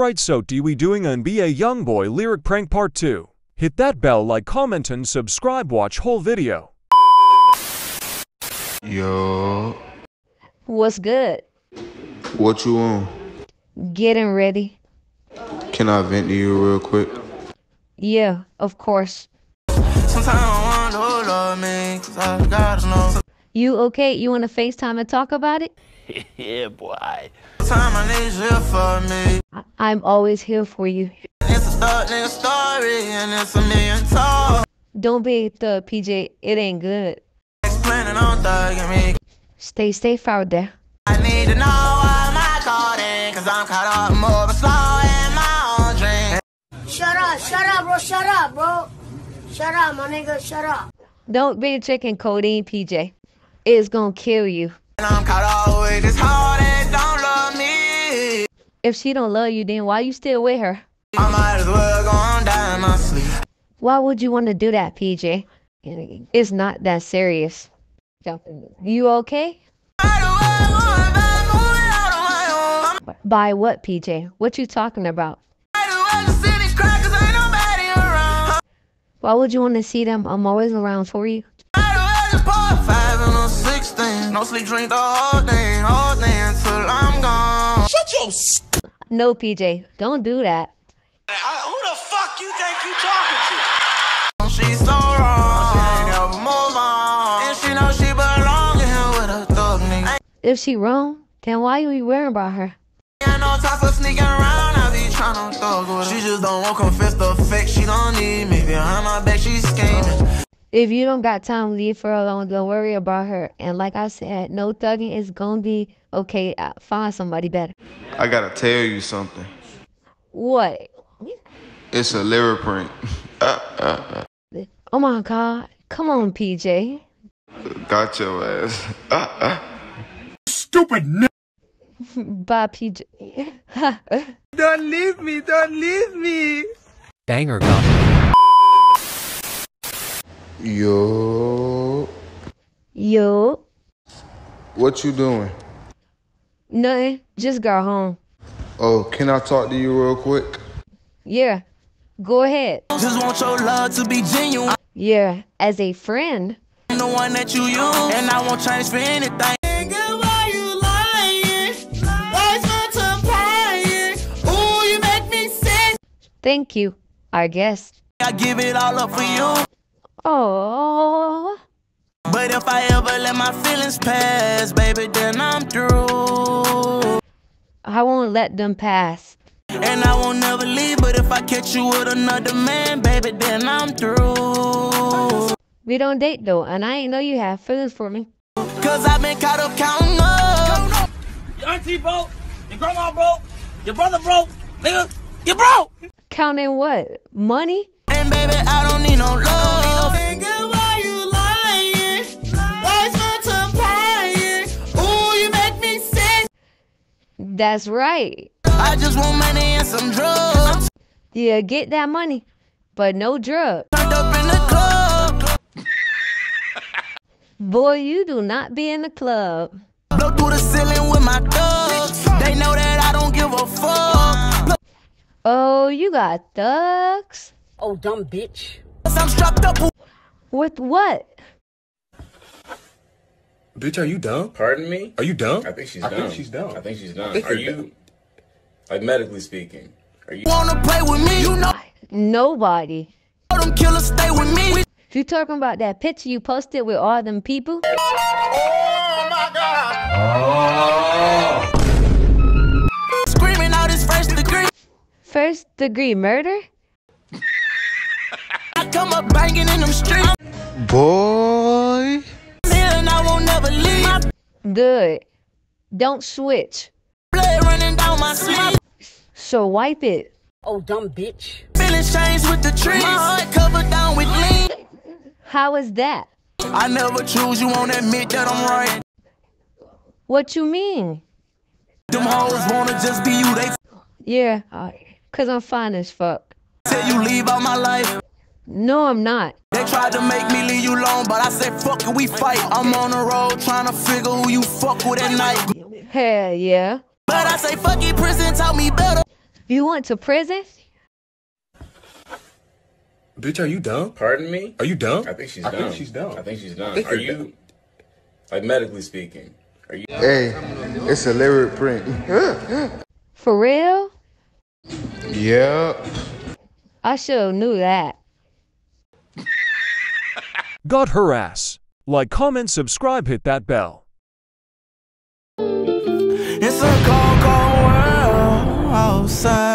Alright, so do we doing an NBA Youngboy lyric prank part 2? Hit that bell, like, comment, and subscribe. Watch whole video. Yo. What's good? What you on? Getting ready. Can I vent to you real quick? Yeah, of course. Sometimes I wonder who love me, 'cause I gotta know. You okay? You want to FaceTime and talk about it? Yeah, boy. Time I need you for me. I'm always here for you. It's a start, nigga, story, and it's a million talk. Don't be a thug, PJ. It ain't good. Explaining on thugging me. Stay safe out there. I need to know why am I caught in, 'cause I'm caught up more but slow in my own dream. Shut up, bro, shut up, bro. Shut up, my nigga, shut up. Don't be drinking codeine, PJ. It's gonna kill you. And I'm caught up with this heart that don't love me. If she don't love you, then why you still with her? I might as well go on down in my sleep. Why would you want to do that, PJ? It's not that serious. You okay? By what, PJ? What you talking about? Why would you want to see them? I'm always around for you. 5 and no 16. No sleep, drink the whole day until I'm gone. Shut your No, PJ, don't do that. Who the fuck you think you talking to? She's so wrong. She ain't never move on. And she know she belong in here with a thug nigga. If she wrong, then why you worrying about her? Ain't no time for sneaking around. I be tryna thug with her. She just don't want confess the fact she don't need me. Behind my back, she's scheming. If you don't got time, leave her alone. Don't worry about her. And like I said, no thugging is gonna be okay. Find somebody better. I gotta tell you something. What? It's a lyric prank. Oh my God. Come on, PJ. Got your ass. Stupid n***. Bye, PJ. Don't leave me. Banger gun. Yo. Yo. What you doing? Nothing. Just got home. Oh, can I talk to you real quick? Yeah. Go ahead. Just want your love to be genuine. Yeah. As a friend. The one that you use. And I won't change for anything. Why you lying? Why spend time crying? Ooh, you make me sick. Thank you, I guess. I give it all up for you. Oh. But if I ever let my feelings pass, baby, then I'm through. I won't let them pass. And I won't never leave, but if I catch you with another man, baby, then I'm through. We don't date though, and I ain't know you have feelings for me. 'Cause I've been caught up counting up. Your auntie broke, your grandma broke, your brother broke, nigga, you broke. Counting what? Money? And baby, I don't need no love. Nigga, why you lying? Why spend time crying? Ooh, you make me sick. That's right. I just want money and some drugs. Yeah, get that money, but no drugs. Turned up in the club. Boy, you do not be in the club. Blow through the ceiling with my thugs. They know that I don't give a fuck. Oh, you got thugs? Oh, dumb bitch. I'm strapped up. With what? Bitch, are you dumb? Pardon me? Are you dumb? I think she's dumb. I think she's dumb. Are you, like, medically speaking, are you Wanna play with me? You know Nobody. them killers stay with me. You talking about that picture you posted with all them people? Oh my God. Screaming out his first degree. First degree murder? I come up banging in them streets. Boy. And I won't never leave. My Good. Don't switch. blood running down my sleeve. So wipe it. Oh, dumb bitch. Feeling changed with the trees. My heart covered down with lean. How is that? I never choose, you won't admit that I'm right. What you mean? Them hoes wanna just be you, they Yeah, cause I'm fine as fuck. tell you leave out my life. No, I'm not. They tried to make me leave you alone, but I said fuck it, we fight. I'm on the road trying to figure who you fuck with at night. Hell yeah. But I say fuck it, prison taught me better. You went to prison? Bitch, are you dumb? Pardon me? Are you dumb? I think she's I dumb. think she's dumb. I think she's dumb. think Are you're you, like medically speaking, are you? Hey, it's a lyric print. For real? Yeah. I should knew that. Got her ass. Like, comment, subscribe, hit that bell. It's a cold, cold world outside.